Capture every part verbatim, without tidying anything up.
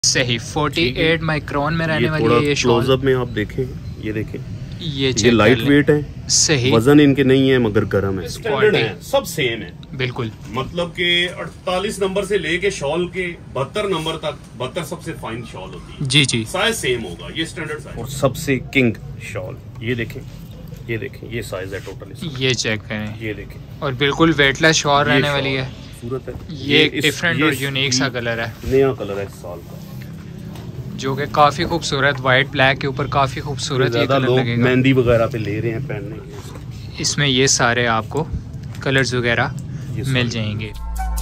सही अड़तालीस माइक्रोन में रहने वाली है ये शॉल। क्लोजअप में आप देखें, ये देखें, ये ये लाइट वेट है, सही वजन इनके नहीं है मगर गर्म है, स्टैंडर्ड है, सब सेम है बिल्कुल। मतलब कि अड़तालीस नंबर से लेके शॉल के बहत्तर नंबर तक, बहत्तर सबसे फाइन शॉल होती है जी जी, साइज सेम होगा, ये स्टैंडर्ड साइज। और सबसे किंग शॉल ये देखें, ये देखें, ये साइज है टोटल, ये चेक करें, ये देखें, और बिल्कुल वेटलेस शॉल रहने वाली है, खूबसूरत है। ये एक डिफरेंट और यूनिक सा कलर है, नया कलर है इस साल का, जो कि काफी खूबसूरत, व्हाइट ब्लैक के ऊपर काफी खूबसूरत ये कलर लगेगा। मेहंदी वगैरह पे ले रहे हैं पहनने के, इसमें ये सारे आपको कलर्स वगैरह मिल जाएंगे।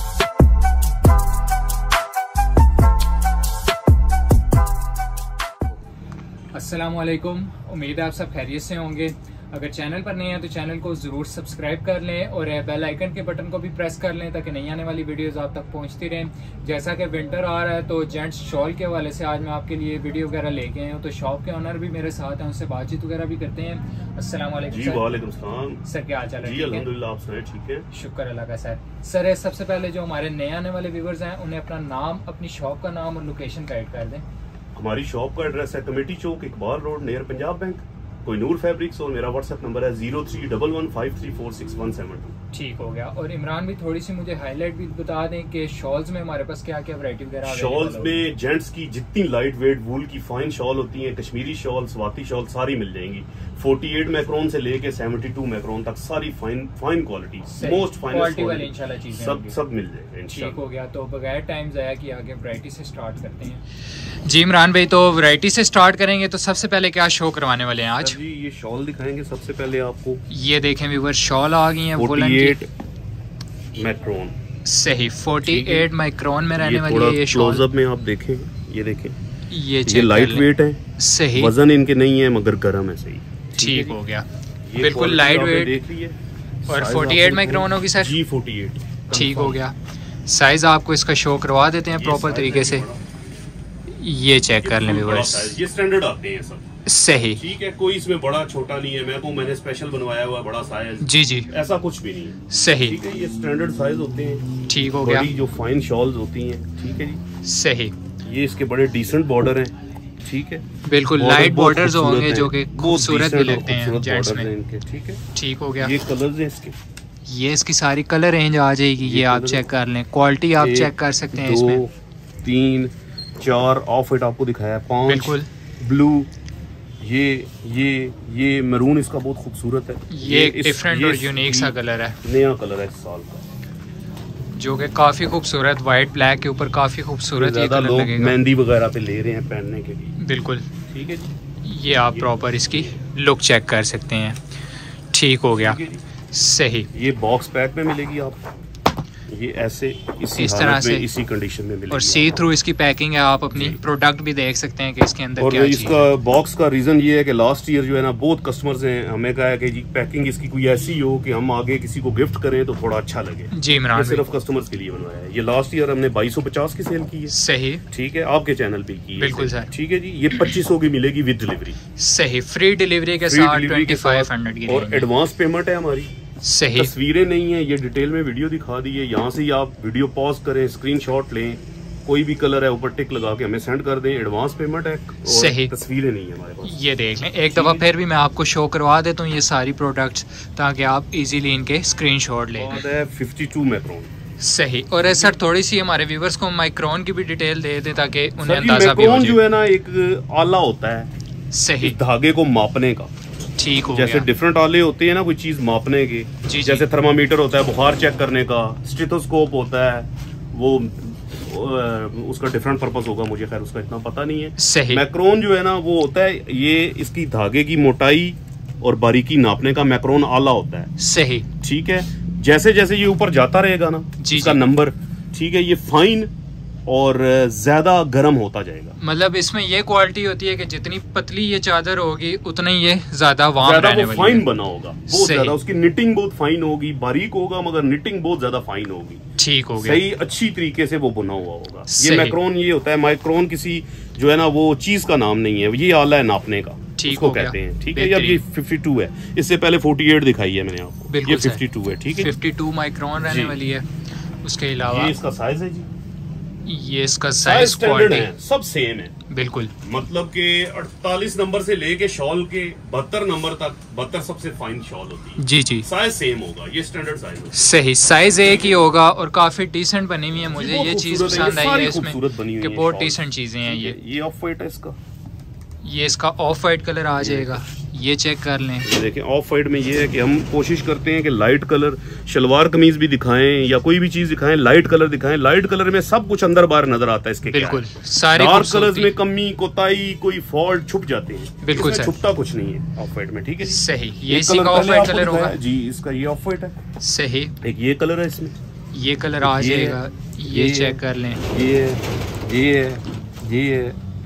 अस्सलामुअलैकुम, उम्मीद है आप सब खैरियत से होंगे। अगर चैनल पर नए हैं तो चैनल को ज़रूर सब्सक्राइब कर लें और बेल आइकन के बटन को भी प्रेस कर लें ताकि नई आने वाली वीडियोस आप तक पहुंचती रहें। जैसा कि विंटर आ रहा है तो जेंट्स शॉल के हवाले से आज मैं आपके लिए वीडियो वगैरह लेके आया हूँ। तो शॉप के ओनर भी मेरे साथ हैं, उनसे बातचीत वगैरह भी करते हैं। अस्सलाम वालेकुम सर। वालेकुम सलाम सर, क्या हाल चाल है? जी अल्हम्दुलिल्लाह, आप सुनाएं? ठीक है, शुक्र अल्लाह का। सर सर सबसे पहले जो हमारे नए आने वाले व्यूवर्स हैं उन्हें अपना नाम, अपनी शॉप का नाम और लोकेशन गाइड कर दें। हमारी शॉप का एड्रेस है committee Chowk, Iqbal road, near Punjab bank, Kohinoor fabrics, और मेरा व्हाट्सएप नंबर है zero three double one five three four six one seven two. ठीक हो गया। और इमरान भी थोड़ी सी मुझे हाईलाइट भी बता दें कि शॉल्स में हमारे पास क्या क्या वैरायटी वगैरह। शॉल्स में जेंट्स की जितनी लाइट वेट वूल की फाइन शॉल होती है, कश्मीरी शॉल, स्वाति शॉल, सारी मिल जाएंगी। अड़तालीस मैक्रोन से लेके बहत्तर मैक्रोन तक सारी fine fine quality, most finest quality इंशाल्लाह चीजें सब सब मिल जाएगा इंशाल्लाह। ठीक हो गया। तो बगैर टाइम जाया कि आगे वैरायटी से स्टार्ट करते हैं। जी इमरान भाई, तो वैरायटी से स्टार्ट करेंगे तो सबसे पहले क्या शो करवाने वाले हैं आज? जी ये शॉल दिखाएंगे सबसे पहले आपको। ये देखें व्यूअर, शॉल आ गई है अड़तालीस मैक्रोन, सही अड़तालीस माइक्रोन में रहने वाली है ये शॉल। क्लोजअप में आप देखें, ये देखें, ये ये लाइट वेट है, सही, वजन इनके नहीं है मगर गर्म है, सही। ठीक हो गया, बिल्कुल लाइट वेट और अड़तालीस माइक्रोन होगी सर जी, अड़तालीस। ठीक हो गया। साइज आपको इसका शो करवा देते हैं प्रॉपर तरीके से, ये चेक कर लें व्यूअर्स, ये स्टैंडर्ड आते हैं सब, सही ठीक है, कोई इसमें बड़ा छोटा नहीं है। मैं तो मैंने स्पेशल बनवाया हुआ बड़ा साइज, जी जी, ऐसा कुछ भी नहीं है, सही, ठीक है, ये स्टैंडर्ड साइज होते हैं। ठीक हो गया, जो फाइन शॉल्स होती हैं, ठीक है जी, सही, ये इसके बड़े डिसेंट बॉर्डर हैं, ठीक है, बिल्कुल लाइट बॉर्डर्स होंगे जो कि खूबसूरत भी लगते हैं जेंट्स में इनके, ठीक है, ठीक हो गया। ये कलर्स हैं इसके, ये इसकी सारी कलर रेंज आ जाएगी, ये आप चेक कर लें, क्वालिटी आप चेक कर सकते हैं इसमें। तीन चार ऑफ व्हाइट आपको दिखाया है, पांच बिल्कुल ब्लू, ये ये ये मैरून इसका बहुत खूबसूरत है, ये एक डिफरेंट और यूनिक सा कलर है, नया कलर है इस साल का, जो कि काफी खूबसूरत, व्हाइट ब्लैक के ऊपर काफी खूबसूरत ये कलर लगेगा। मेहंदी वगैरह पे ले रहे हैं पहनने के लिए, बिल्कुल, ठीक है जी, ये आप प्रॉपर इसकी लुक चेक कर सकते हैं। ठीक हो गया, सही। ये बॉक्स पैक में मिलेगी आपको, ये ऐसे इसी इस तरह से इसी कंडीशन में मिलेगी, और सी थ्रू इसकी पैकिंग है, आप अपनी प्रोडक्ट भी देख सकते हैं कि इसके अंदर और क्या इसका बॉक्स का रीजन ये है कि लास्ट ईयर जो है ना, बहुत कस्टमर्स हैं हमें कहा है कि जी पैकिंग इसकी कोई ऐसी हो कि हम आगे किसी को गिफ्ट करें तो थोड़ा अच्छा लगे। जी इमरान, सिर्फ कस्टमर्स के लिए बनवाया है। ये लास्ट ईयर हमने बाईस सौ पचास की सेल की है, सही, ठीक है, आपके चैनल पे की है, बिल्कुल सर, ठीक है जी। ये पच्चीस सौ की मिलेगी विद डिलीवरी, सही, फ्री डिलीवरी के साथ ट्वेंटी फाइव हंड्रेड की, और एडवांस पेमेंट है हमारी, सही। तस्वीरें नहीं है, ये डिटेल में वीडियो दिखा दी है, यहाँ से ही आप वीडियो पॉज करें, स्क्रीनशॉट लें, कोई भी कलर है ऊपर टिक लगा के हमें सेंड कर दें, एडवांस पेमेंट है, सही, तस्वीरें नहीं है हमारे पास। ये देख लें एक दफा फिर भी मैं आपको शो करवा देता हूँ ये सारी प्रोडक्ट्स, ताकि आप इजीली इनके स्क्रीनशॉट ले लें। बावन मैक्रोन, सही। और सर थोड़ी सी हमारे व्यूवर्स को माइक्रोन की भी डिटेल दे दें ताकि उन्हें अंदाजा भी हो जाए। जो है ना, एक आला होता है, सही, धागे को मापने का, ठीक हो जैसे गया। डिफरेंट आले होते हैं ना कोई चीज मापने के, जी, जैसे थर्मामीटर होता है बुखार चेक करने का, स्टेथोस्कोप होता है, वो उसका डिफरेंट पर्पस होगा, मुझे खैर उसका इतना पता नहीं है। सही। मैक्रोन जो है ना वो होता है, ये इसकी धागे की मोटाई और बारीकी नापने का मैक्रोन आला होता है, सही, ठीक है। जैसे जैसे ये ऊपर जाता रहेगा ना इसका नंबर, ठीक है, ये फाइन और ज्यादा गर्म होता जाएगा। मतलब इसमें ये क्वालिटी होती है कि जितनी पतली ये चादर होगी उतना ही ये ज्यादा वार्म रहने वाली है, फाइन बना होगा, बहुत ज्यादा उसकी निटिंग बहुत फाइन होगी, बारीक होगा मगर निटिंग बहुत ज्यादा फाइन होगी, ठीक हो गया, सही, अच्छी तरीके से वो बुना हुआ होगा। ये मैक्रोन ये होता है, माइक्रोन किसी जो है ना वो चीज का नाम नहीं है, ये आला है नापने का, ठीक को कहते हैं, ठीक है। अब ये बावन है, इससे पहले अड़तालीस दिखाई है मैंने आपको, ये बावन है, ठीक है, बावन माइक्रोन रहने वाली है। उसके अलावा ये इसका साइज है जी, ये इसका साइज स्टैंडर्ड है, सब सेम है बिल्कुल। मतलब कि अड़तालीस नंबर से लेके शॉल के बहत्तर नंबर तक, बहत्तर सबसे फाइन शॉल होती है जी जी, साइज सेम होगा, ये स्टैंडर्ड साइज है। सही, साइज एक ही होगा और काफी डिसेंट बनी हुई है। मुझे ये चीज पसंद आई है इसमें कि बहुत डिसेंट चीजें हैं। ये ये ऑफ वाइट है इसका, ये इसका ऑफ वाइट कलर आ जाएगा, ये चेक कर लें। ये देखें ऑफ वाइट में ये है कि हम कोशिश करते हैं कि लाइट कलर शलवार कमीज भी दिखाएं या कोई भी चीज दिखाएं, लाइट कलर दिखाएं। लाइट कलर में सब कुछ अंदर बाहर नजर आता है इसके, बिल्कुल सारे डार्क कलर्स में कमी कोताही कोई फॉल्ट छुप जाते हैं, बिल्कुल छुपता कुछ नहीं है ऑफ वाइट में। ठीक है सही, ये इसी का ऑफ वाइट कलर होगा जी, इसका ये ऑफ वाइट है सही। एक ये कलर है इसमें, ये कलर आ जाएगा, ये चेक कर लें। ये ये ये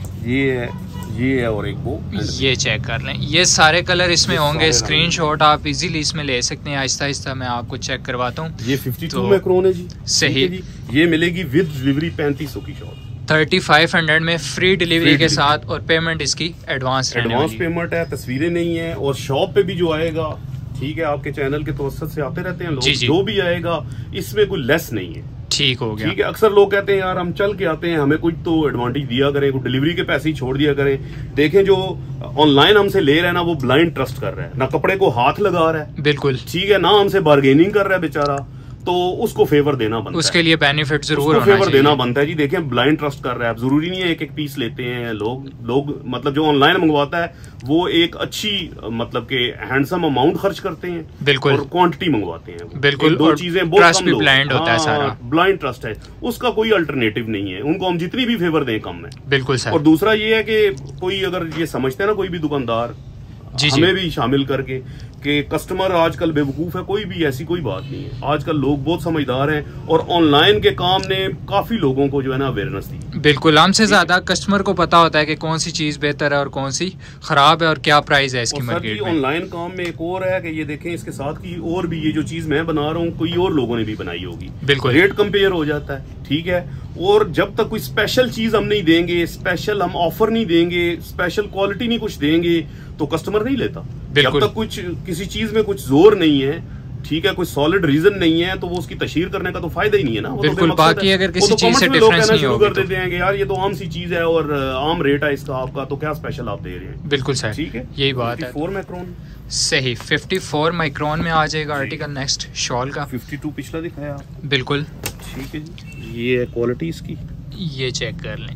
ये ये है और एक वो ये चेक कर लें। ये सारे कलर इसमें होंगे, स्क्रीनशॉट आप इजीली इसमें ले सकते हैं। आहिस्ता आहिस्ता मैं आपको चेक करवाता हूँ। ये बावन तो, मैक्रोन है जी सही जी। ये मिलेगी विद डिलीवरी पैंतीस सौ की शॉल, थर्टी फाइव हंड्रेड में फ्री डिलीवरी के साथ, और पेमेंट इसकी एडवांस एडवांस पेमेंट है, तस्वीरें नहीं है। और शॉप पे भी जो आएगा, ठीक है, आपके चैनल के तवसत से आते रहते हैं लोग, जो भी आएगा इसमें कोई लेस नहीं है। ठीक हो गया, ठीक है। अक्सर लोग कहते हैं यार हम चल के आते हैं, हमें कुछ तो एडवांटेज दिया करें, कुछ डिलीवरी के पैसे ही छोड़ दिया करें। देखें जो ऑनलाइन हमसे ले रहा है ना, वो ब्लाइंड ट्रस्ट कर रहा है, ना कपड़े को हाथ लगा रहा है, बिल्कुल ठीक है, ना हमसे बार्गेनिंग कर रहा है बेचारा, तो उसको फेवर देना बनता है, उसके लिए बेनिफिट जरूर होना फेवर देना बनता है जी। देखें ब्लाइंड ट्रस्ट कर रहा है, अब जरूरी नहीं है एक एक पीस लेते हैं लोग लोग मतलब जो ऑनलाइन मंगवाता है वो एक अच्छी मतलब के हैंडसम अमाउंट खर्च करते हैं, बिल्कुल, और क्वांटिटी मंगवाते हैं, बिल्कुल, दो चीजें बहुत कम ब्लाइंड होता है सारा, ब्लाइंड ट्रस्ट है, उसका कोई अल्टरनेटिव नहीं है, उनको हम जितनी भी फेवर दें कम है, बिल्कुल सर। और दूसरा ये है कि कोई अगर ये समझते हैं ना, कोई भी दुकानदार जी हमें जी। भी शामिल करके कि कस्टमर आजकल बेवकूफ है, कोई भी ऐसी कोई बात नहीं है। आजकल लोग बहुत समझदार हैं और ऑनलाइन के काम ने काफी लोगों को जो है ना अवेयरनेस दी। बिल्कुल, हमसे ज्यादा कस्टमर को पता होता है कि कौन सी चीज बेहतर है और कौन सी खराब है और क्या प्राइस है इसकी मार्केट में। ऑनलाइन काम में एक और है कि ये देखें इसके साथ की और भी ये जो चीज मैं बना रहा हूँ कोई और लोगों ने भी बनाई होगी, बिल्कुल रेट कंपेयर हो जाता है, ठीक है। और जब तक कोई स्पेशल चीज हम नहीं देंगे, स्पेशल हम ऑफर नहीं देंगे, स्पेशल क्वालिटी नहीं कुछ देंगे, तो कस्टमर नहीं लेता। जब तक कुछ किसी चीज में कुछ जोर नहीं है, ठीक है, कोई सॉलिड रीजन नहीं है, तो वो उसकी तशहीर करने का तो फायदा ही नहीं है ना। बिल्कुल, तो बाकी अगर किसी चीज से डिफरेंस नहीं होगा कर देते हैं कि यार ये तो आम सी चीज है और आम रेट है इसका आपका, तो क्या स्पेशल आप दे रहे हैं। बिल्कुल सर, ठीक है, यही बात है। फोर माइक्रोन सही, चौवन माइक्रोन में आ जाएगा आर्टिकल नेक्स्ट शॉल का। बावन पिछला दिखाया आप, बिल्कुल ठीक है जी। ये है क्वालिटी इसकी, ये चेक कर लें,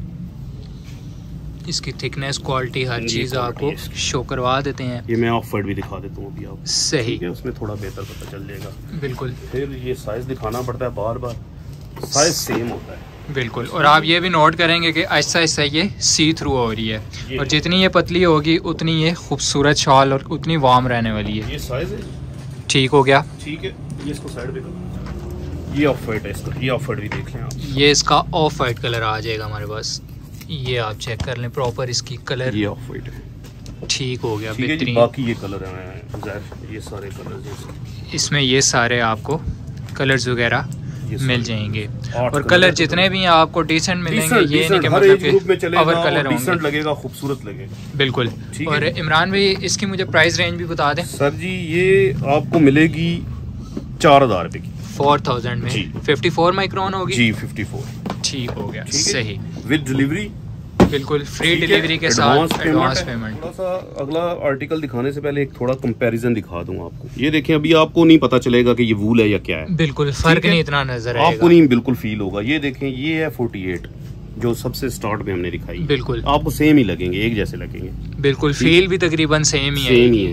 इसकी थिकनेस, क्वालिटी, हर चीज आपको शो करवा देते हैं। ये मैं ऑफ वाइट भी दिखा देता हूँ अभी आप, सही है, उसमें थोड़ा बेहतर पता चल जाएगा। बिल्कुल, फिर ये साइज दिखाना पड़ता है बार बार, साइज सेम होता है, बिल्कुल। और आप ये भी नोट करेंगे कि आहिस्ता आहिस्ता ये सी थ्रू हो रही है, और जितनी ये पतली होगी उतनी ये खूबसूरत शॉल और उतनी वार्म रहने वाली है। ये साइज है, ठीक हो गया, ठीक है। ये इसको साइड पे करो, ये ऑफ वाइट है इसका, ये ऑफ वाइट भी देख लें आप, ये इसका ऑफ वाइट कलर आ जाएगा हमारे पास, ये आप चेक कर लें प्रॉपर इसकी कलर, ये ऑफ वाइट है, ठीक हो गया, बेहतरीन। बाकी ये कलर है, ये सारे कलर इसमें, ये सारे आपको कलर्स वगैरह मिल जाएंगे, और कलर जितने भी हैं आपको डिसेंट मिलेंगे, ये नहीं कि मतलब ओवर कलर होंगे, लगेगा, खूबसूरत लगेगा, बिल्कुल। और इमरान भाई इसकी मुझे प्राइस रेंज भी बता दें। सर जी ये आपको मिलेगी चार हजार रुपए की, फोर थाउजेंड में फिफ्टी फोर माइक्रोन होगी जी, फिफ्टी फोर, ठीक हो गया, सही, विद डिलीवरी, बिल्कुल फ्री डिलीवरी के साथ एडवांस पेमेंट। थोड़ा सा अगला आर्टिकल दिखाने से पहले एक थोड़ा कंपैरिजन दिखा दूं आपको। ये देखें, अभी आपको नहीं पता चलेगा कि ये वूल है या क्या है, बिल्कुल फर्क नहीं इतना नजर आएगा, आपको नहीं बिल्कुल फील होगा। ये देखें, ये है अड़तालीस जो सबसे स्टार्ट में हमने दिखाई, बिल्कुल आपको सेम ही लगेंगे, एक जैसे लगेंगे, बिल्कुल फील भी तकरीबन सेम ही सेम ही है।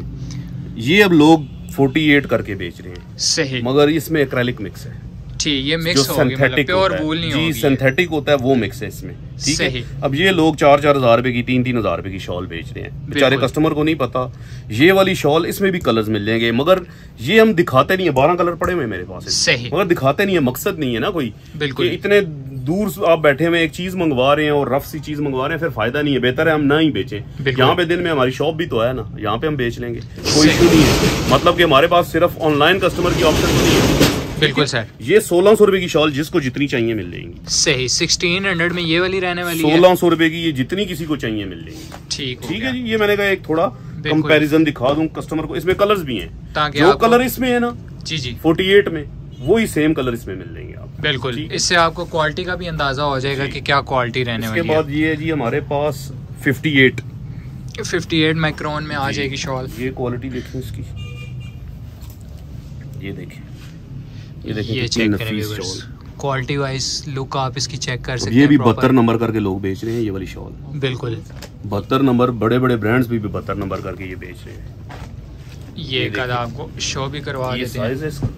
ये अब लोग अड़तालीस करके बेच रहे हैं, सही, मगर इसमें एक्रेलिक मिक्स है, ठीक, ये मिक्स होगी, मतलब प्योर वूल नहीं होगी, जी सिंथेटिक होता है वो मिक्स है इसमें, ठीक है। अब ये लोग चार चार हजार रुपए की, तीन तीन हजार रुपए की शॉल बेच रहे हैं, बेचारे कस्टमर को नहीं पता। ये वाली शॉल, इसमें भी कलर्स मिल जाएंगे, मगर ये हम दिखाते नहीं है, बारह कलर पड़े हुए मेरे पास, सही, मगर दिखाते नहीं है, मकसद नहीं है ना कोई, बिल्कुल। इतने दूर आप बैठे हुए एक चीज मंगवा रहे हैं और रफ सी चीज मंगवा रहे हैं, फिर फायदा नहीं है, बेहतर है हम ना ही बेचें। यहाँ पे दिन में हमारी शॉप भी तो है ना, यहाँ पे हम बेच लेंगे, कोई इशू नहीं है। मतलब कि हमारे पास सिर्फ ऑनलाइन कस्टमर की ऑप्शन नहीं है, बिल्कुल सर। ये सोलह सौ रुपए की शॉल जिसको जितनी चाहिए मिल जाएंगी, सही, सोलह सौ में ये वाली रहने वाली है, सोलह सौ रुपए की ये जितनी किसी को चाहिए मिल जाएंगी, ठीक ठीक है जी। ये मैंने कहा एक थोड़ा कंपैरिजन दिखा दूं कस्टमर को, इसमें कलर्स भी हैं, जो कलर इसमें है ना जी जी अड़तालीस में वही सेम कलर इसमें मिल जाएंगे आप। बिल्कुल, इससे आपको क्वालिटी का भी अंदाजा हो जाएगा कि क्या क्वालिटी रहने वाली है। इसके बाद ये है जी हमारे पास अट्ठावन अट्ठावन माइक्रोन में आ जाएगी शॉल। ये क्वालिटी देखें इसकी, ये देखें, ये देखें, ये चेक करें क्वालिटी वाइज लुक आप इसकी चेक कर सकते हैं। ये भी बहत्तर नंबर करके लोग बेच रहे हैं ये वाली शॉल। बिल्कुल, बहत्तर नंबर, बड़े बड़े ब्रांड्स भी बहत्तर नंबर करके ये बेच रहे हैं। ये कल आपको शो भी करवा ये देते हैं। साइज है इसका,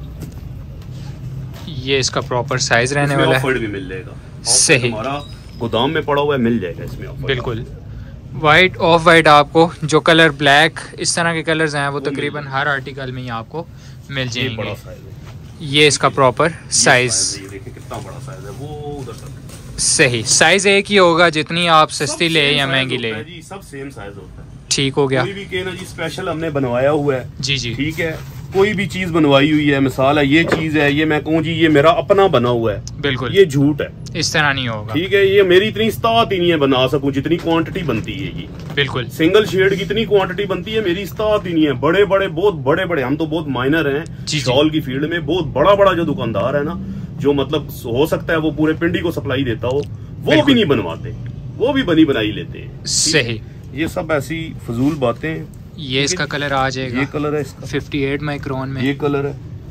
ये इसका प्रॉपर साइज रहने वाला है। ऑफर भी मिल जाएगा, सही, हमारा गोदाम में पड़ा हुआ है, मिल जाएगा इसमें ऑफर। बिल्कुल, वाइट ऑफ वाइट आपको जो कलर ब्लैक इस तरह के कलर्स हैं वो तकरीबन हर आर्टिकल में ही आपको मिल जाएंगे। बड़ा साइज है ये इसका प्रॉपर साइज, ये देखिए कितना बड़ा साइज है, वो उधर तक सही साइज एक ही होगा जितनी आप सस्ती ले या महंगी ले, जी सब सेम साइज होता है। ठीक हो गया। कोई भी कहना जी स्पेशल हमने बनवाया हुआ है, जी जी, ठीक है, कोई भी चीज बनवाई हुई है, मिसाल है ये चीज है, ये मैं कहूँ जी ये मेरा अपना बना हुआ है, बिल्कुल ये झूठ है, इस तरह नहीं होगा। ठीक है, ये मेरी इतनी इस्तात ही नहीं है बना सकूं जितनी क्वांटिटी बनती है। ये बिल्कुल सिंगल शेड की इतनी क्वांटिटी बनती है, मेरी इस्तात ही नहीं है। बड़े बड़े बहुत बड़े बड़े, हम तो बहुत माइनर हैं शॉल की फील्ड में, बहुत बड़ा बड़ा जो दुकानदार है ना, जो मतलब हो सकता है वो पूरे पिंडी को सप्लाई देता हो, वो भी नहीं बनवाते, वो भी बनी बनाई लेते हैं। सही, ये सब ऐसी फजूल बातें हैं। ये इसका कलर आ जाएगा, ये कलर है इसका अट्ठावन माइक्रोन में, ये कलर है,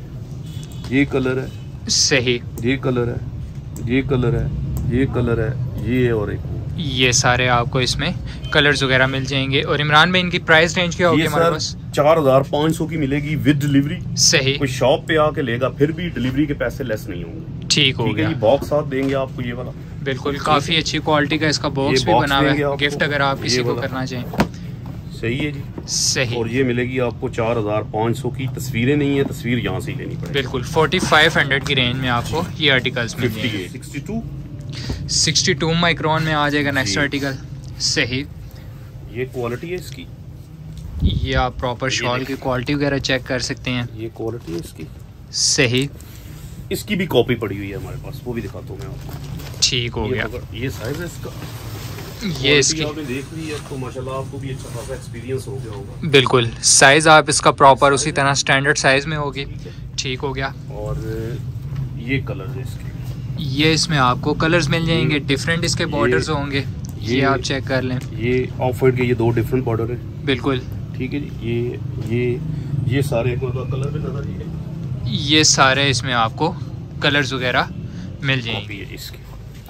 ये कलर है, सही, ये कलर है, ये कलर है, ये कलर है, ये और एक, ये सारे आपको इसमें कलर्स वगैरह मिल जाएंगे। और इमरान में इनकी प्राइस रेंज क्या होगी हमारे पास? चार हजार पाँच सौ की मिलेगी विद डिलीवरी। सही, कोई शॉप पे आके लेगा फिर भी डिलीवरी के पैसे लेस नहीं होंगे। ठीक हो गया। बॉक्स साथ देंगे आपको ये वाला, बिल्कुल काफी अच्छी क्वालिटी का इसका बॉक्स भी बना हुआ है, गिफ्ट अगर आप किसी को करना चाहें। सही है जी, सही। और ये मिलेगी आपको चार हजार पाँच सौ की। तस्वीरें नहीं है, तस्वीर यहाँ से ही लेनी पड़ेगी। बिल्कुल फोर्टी फाइव हंड्रेड की रेंज में आपको ये आर्टिकल्स मिल जाएंगे। Sixty two sixty two micron में आ जाएगा नेक्स्ट आर्टिकल। सही, ये क्वालिटी है इसकी, ये आप प्रॉपर शॉल की क्वालिटी वगैरह चेक कर सकते हैं। ये क्वालिटी है इसकी। सही, इसकी भी कॉपी पड़ी हुई है हमारे पास, वो भी दिखाता हूँ मैं आपको। ठीक हो गया। ये साइज है इसका, ये इसकी आपने देख ली है तो माशाल्लाह आपको भी अच्छा खासा एक्सपीरियंस हो गया होगा। बिल्कुल, साइज आप इसका प्रॉपर उसी तरह स्टैंडर्ड साइज में होगी। ठीक हो गया। और ये कलर है इसके, ये इसमें आपको कलर्स मिल जाएंगे, डिफरेंट इसके बॉर्डर्स होंगे, ये आप चेक कर लें। ये ऑफ वाइट के ये दो डिफरेंट बॉर्डर है। बिल्कुल, ठीक है जी। ये ये ये सारे कलर भी नजर ये ये सारे इसमें आपको कलर्स वगैरह मिल जाएंगे। इसकी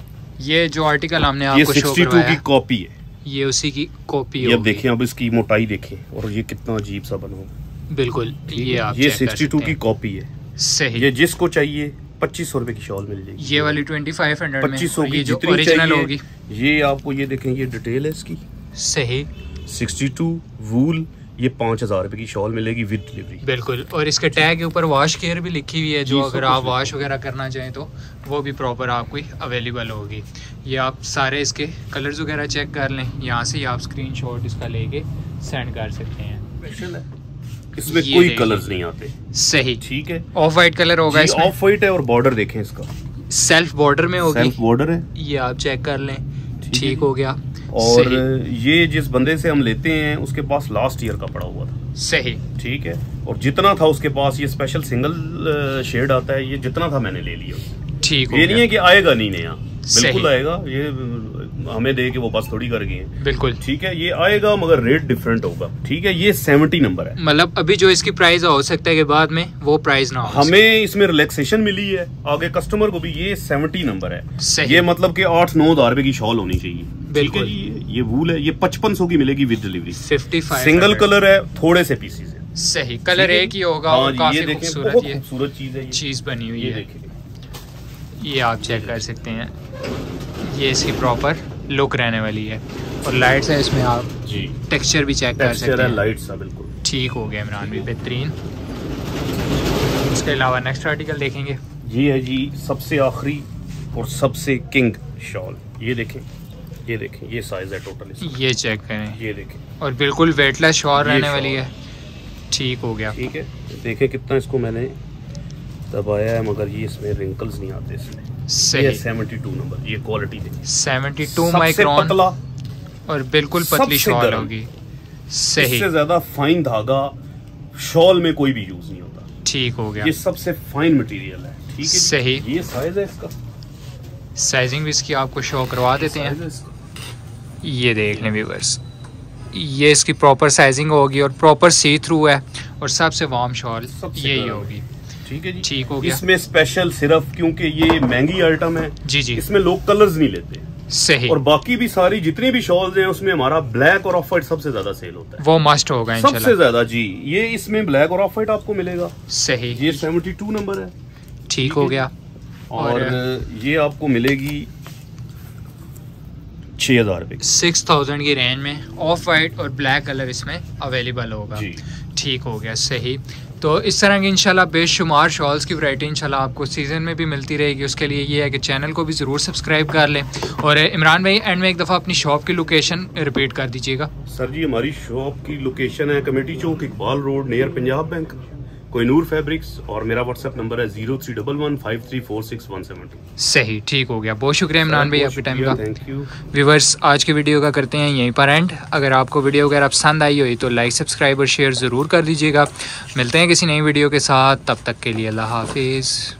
ये जो आर्टिकल हमने आपको शो बासठ की कॉपी है, ये उसी की कॉपी है। अब देखें, अब इसकी मोटाई देखें और ये कितना अजीब सा बना हुआ। बिल्कुल, ये आप ये बासठ की कॉपी है। सही, ये जिसको चाहिए पच्चीस सौ रुपए की शॉल मिल जाएगी। ये वाली ट्वेंटी फाइव हंड्रेड में पच्चीस सौ की जो जितनी ओरिजिनल होगी। ये आपको ये देखें, ये डिटेल है इसकी। सही, सिक्सटी टू वूल, ये पाँच हजार रुपए की शॉल मिलेगी विद डिलीवरी। बिल्कुल, और इसके टैग के ऊपर वॉश केयर भी लिखी हुई है, जो अगर आप वॉश वगैरह करना चाहें तो वो भी प्रॉपर आपको अवेलेबल होगी। ये आप सारे इसके कलर्स वगैरह चेक कर लें, यहाँ से ही आप स्क्रीनशॉट इसका लेके सेंड कर सकते हैं। इसमें कोई कलर्स नहीं आते। सही, ठीक है, ऑफ वाइट कलर होगा इसमें। ऑफ वाइट है और बॉर्डर देखें इसका, सेल्फ बॉर्डर में होगी, सेल्फ बॉर्डर है, ये आप चेक कर लें। ठीक हो गया। और ये जिस बंदे से हम लेते हैं उसके पास लास्ट ईयर का पड़ा हुआ था। सही, ठीक है, और जितना था उसके पास, ये स्पेशल सिंगल शेड आता है, ये जितना था मैंने ले लिया। ठीक हो ये गया। नहीं है कि आएगा नहीं नया, बिल्कुल आएगा, ये हमें दे के वो बस थोड़ी कर गए। बिल्कुल, ठीक है, ये आएगा मगर रेट डिफरेंट होगा। ठीक है, ये सत्तर नंबर है, मतलब अभी जो इसकी प्राइस हो सकता है कि बाद में वो प्राइस ना हो। हमें इसमें रिलैक्सेशन मिली है आगे कस्टमर को भी। ये सत्तर नंबर है, सही। ये मतलब कि आठ नौ हजार रुपए की शॉल होनी चाहिए। बिल्कुल, ठीक है, ये, ये वूल है, ये पचपन सौ की मिलेगी with delivery. Fifty five single colour है, थोड़े से पीसेज है। सही, कलर एक ही होगा और काफी खूबसूरत ये खूबसूरत चीज है, चीज बनी हुई ये है। देखिए, ये आप चेक कर सकते हैं, ये इसकी प्रॉपर लुक रहने वाली है। और लाइट्स है इसमें, आप जी टेक्सचर भी चेक कर सकते हैं। लाइट सा बिल्कुल ठीक हो गया इमरान भी, बेहतरीन। इसके अलावा नेक्स्ट आर्टिकल देखेंगे। ये है जी सबसे आखिरी और सबसे किंग शॉल। ये देखें, ये देखें, ये साइज है टोटल इसका। ये चेक करें, ये देखें, और बिल्कुल वेटलेस शॉल रहने वाली है। ठीक हो गया। ठीक है, देखें कितना इसको मैंने दबाया है मगर ये इसमें रिंकल्स नहीं आते इसमें। सही, ये बहत्तर नंबर, ये क्वालिटी देखिए, बहत्तर माइक्रोन पतला और बिल्कुल पतली शॉल होगी। सही, इससे ज्यादा फाइन धागा शॉल में कोई भी यूज नहीं होता। ठीक हो गया। ये सबसे फाइन मटेरियल है, ठीक है सही। ये साइज है इसका, साइजिंग भी इसकी आपको शो करवा देते हैं। ये देख लें व्यूअर्स, ये इसकी प्रॉपर साइजिंग होगी और प्रॉपर सी थ्रू है और सबसे वार्म शॉल यही होगी। ठीक है जी, ठीक हो गया। इसमें स्पेशल सिर्फ क्योंकि ये महंगी आइटम है जी जी, इसमें लोग कलर्स नहीं लेते। सही। और बाकी भी सारी जितनी भी शॉल्स हैं उसमें हमारा ब्लैक और ऑफ वाइट सबसे ज्यादा सेल होता है, वो मस्ट होगा इंशाल्लाह। सबसे ज्यादा जी। ये इसमें ब्लैक और ऑफ वाइट आपको मिलेगा। सही। ये सेवेंटी टू नंबर है। ठीक हो गया। और ये आपको मिलेगी छह हजार रुपए, सिक्स थाउजेंड की रेंज में ऑफ वाइट और ब्लैक कलर इसमें अवेलेबल होगा जी। ठीक हो गया, सही। तो इस तरह की इंशाल्लाह बेशुमार शॉल्स की वैरायटी इंशाल्लाह आपको सीज़न में भी मिलती रहेगी। उसके लिए ये है कि चैनल को भी ज़रूर सब्सक्राइब कर लें। और इमरान भाई एंड में एक दफ़ा अपनी शॉप की लोकेशन रिपीट कर दीजिएगा। सर जी हमारी शॉप की लोकेशन है committee Chowk, Iqbal road, near Punjab bank, Kohinoor fabrics, और मेरा व्हाट्सएप नंबर है zero three double one five three four six one seven two. सही। ठीक हो गया, बहुत शुक्रिया इमरान भाई आपके टाइम का। Thank you. व्यूवर्स आज की वीडियो का करते हैं यहीं पर एंड। अगर आपको वीडियो वगैरह पसंद आई हो तो लाइक सब्सक्राइब और शेयर ज़रूर कर दीजिएगा। मिलते हैं किसी नई वीडियो के साथ, तब तक के लिए अल्लाह हाफिज़।